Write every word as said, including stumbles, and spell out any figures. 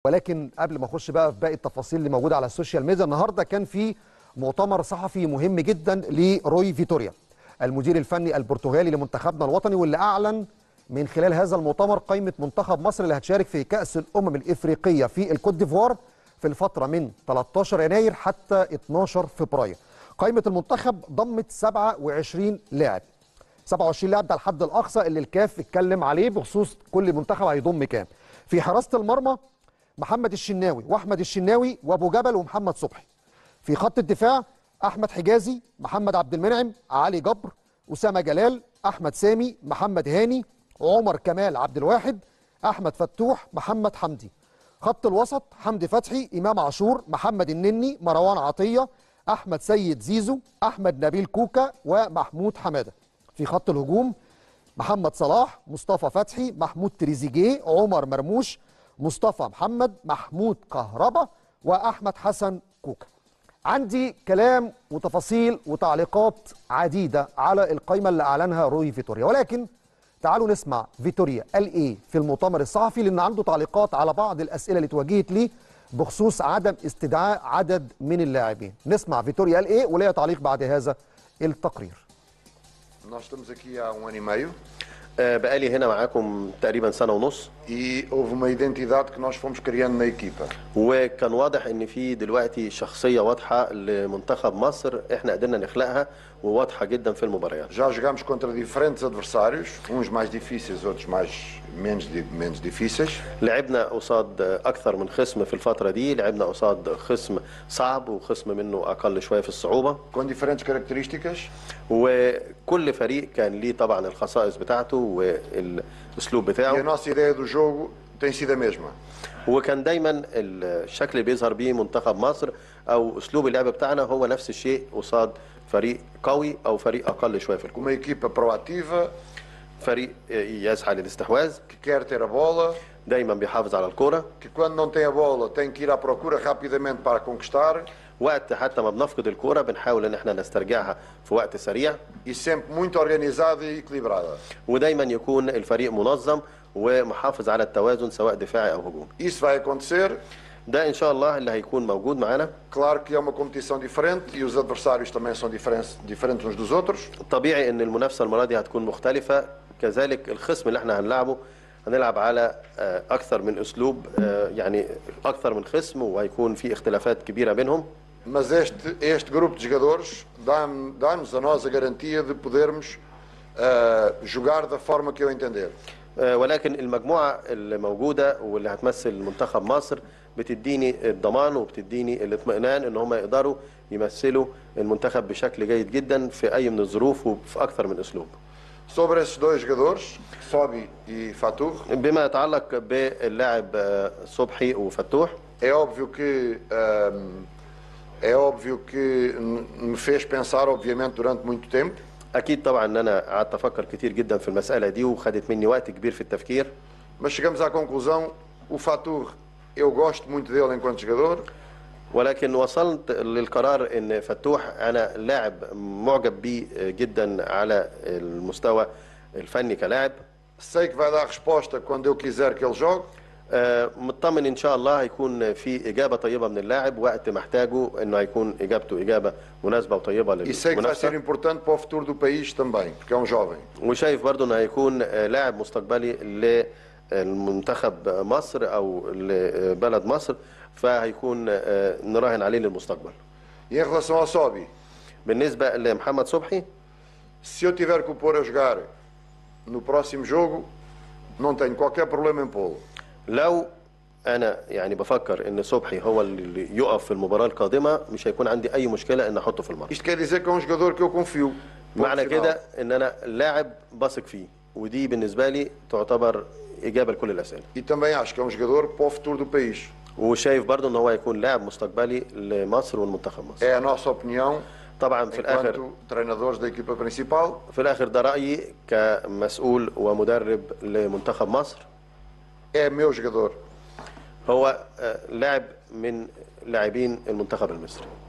ولكن قبل ما اخش بقى في باقي التفاصيل اللي موجوده على السوشيال ميديا، النهارده كان في مؤتمر صحفي مهم جدا لروي فيتوريا المدير الفني البرتغالي لمنتخبنا الوطني، واللي اعلن من خلال هذا المؤتمر قائمه منتخب مصر اللي هتشارك في كأس الامم الافريقيه في الكوت ديفوار في الفتره من ثلاثة عشر يناير حتى اثناشر فبراير. قائمه المنتخب ضمت سبعة وعشرين لاعب. سبعة وعشرين لاعب ده الحد الاقصى اللي الكاف اتكلم عليه بخصوص كل منتخب هيضم كام. في حراسه المرمى محمد الشناوي واحمد الشناوي وابو جبل ومحمد صبحي. في خط الدفاع احمد حجازي، محمد عبد المنعم، علي جبر، اسامه جلال، احمد سامي، محمد هاني، عمر كمال عبد الواحد، احمد فتوح، محمد حمدي. خط الوسط حمدي فتحي، امام عاشور، محمد النني، مروان عطيه، احمد سيد زيزو، احمد نبيل كوكا، ومحمود حماده. في خط الهجوم محمد صلاح، مصطفى فتحي، محمود تريزيجيه، عمر مرموش، مصطفى محمد، محمود كهربا، واحمد حسن كوكا. عندي كلام وتفاصيل وتعليقات عديده على القائمه اللي اعلنها روي فيتوريا، ولكن تعالوا نسمع فيتوريا قال ايه في المؤتمر الصحفي، لان عنده تعليقات على بعض الاسئله اللي اتوجهت ليه بخصوص عدم استدعاء عدد من اللاعبين. نسمع فيتوريا قال ايه وليه تعليق بعد هذا التقرير. Nós estamos aqui há um ano e meio. بقالي هنا معاكم تقريبا سنة ونص. E houve uma identidade que nós fomos criando na equipa. وكان واضح ان في دلوقتي شخصية واضحة لمنتخب مصر احنا قدرنا نخلقها وواضحة جدا في المباريات. Já jogámos contra diferentes adversários, uns mais difíceis, outros mais menos menos difíceis. لعبنا قصاد اكثر من خصم في الفترة دي، لعبنا قصاد خصم صعب وخصم منه اقل شوية في الصعوبة. Com diferentes características. وكل فريق كان ليه طبعا الخصائص بتاعته والاسلوب بتاعه. E a nossa ideia do jogo tem sido a mesma. وكان دايما الشكل اللي بيظهر بيه منتخب مصر او اسلوب اللعب بتاعنا هو نفس الشيء قصاد فريق قوي او فريق اقل شويه في الكوره. Uma equipa proativa. فريق يسعى للاستحواذ. Que quer ter a bola. دايما بيحافظ على الكوره. Que quando não tem a bola tem que ir à procura rapidamente para conquistar. وقت حتى ما بنفقد الكوره بنحاول ان احنا نسترجعها في وقت سريع. E sempre muito organizada e equilibrada. ودايما يكون الفريق منظم ومحافظ على التوازن سواء دفاعي او هجومي. Isso vai acontecer. ده ان شاء الله اللي هيكون موجود معانا. Claro que é uma competição diferente e os adversários também são diferentes diferentes uns dos outros. طبيعي ان المنافسه المره دي هتكون مختلفه، كذلك الخصم اللي احنا هنلعبه هنلعب على اكثر من اسلوب، يعني اكثر من خصم وهيكون في اختلافات كبيره بينهم. Mas este este grupo de jogadores dá-nos a nós a garantia de podermos uh, jogar da forma que eu entender. ولكن المجموعه اللي موجوده واللي هتمثل منتخب مصر بتديني الضمان وبتديني الاطمئنان ان هم يقدروا يمثلوا المنتخب بشكل جيد جدا في اي من الظروف وفي اكثر من اسلوب. Sobre esses dois jogadores, Sobi e Fatur. بما يتعلق باللاعب صبحي وفتوح. É óbvio que um, é óbvio que me fez pensar obviamente durante muito tempo. اكيد طبعا ان انا قعدت افكر كتير جدا في المساله دي وخدت مني وقت كبير في التفكير. Mas chegamos à conclusão, o Fatur, eu gosto muito dele enquanto jogador. ولكن وصلت للقرار ان فتوح انا لاعب معجب بيه جدا على المستوى الفني كلاعب. Sei que vai dar resposta quando eu quiser que ele jogue. مطمن ان شاء الله هيكون في اجابه طيبه من اللاعب وقت محتاجه انه هيكون اجابته اجابه مناسبه وطيبه للمنافسه. E sei que vai ser importante para o futuro do país também, porque é um jovem. وشايف برضه انه هيكون لاعب مستقبلي للمنتخب مصر او لبلد مصر، فهيكون نراهن عليه للمستقبل. E em relação ao Sobi. بالنسبه لمحمد صبحي. Se eu tiver que o pôr a jogar no próximo jogo, não tenho qualquer problema em pô-lo. لو انا يعني بفكر ان صبحي هو اللي يقف في المباراه القادمه مش هيكون عندي اي مشكله ان احطه في الماتش. Isto quer dizer que é um jogador que eu confio. معنى كده ان انا لاعب بثق فيه، ودي بالنسبه لي تعتبر اجابه لكل الاسئله. E também acho que é um jogador para o futuro do país. وشايف برضه ان هو هيكون لاعب مستقبلي لمصر والمنتخب مصر. É a nossa opinião. طبعا في الاخر treinadores da equipa principal. في الاخر ده رايي كمسؤول ومدرب لمنتخب مصر. É meu jogador. هو لاعب من لاعبين المنتخب المصري.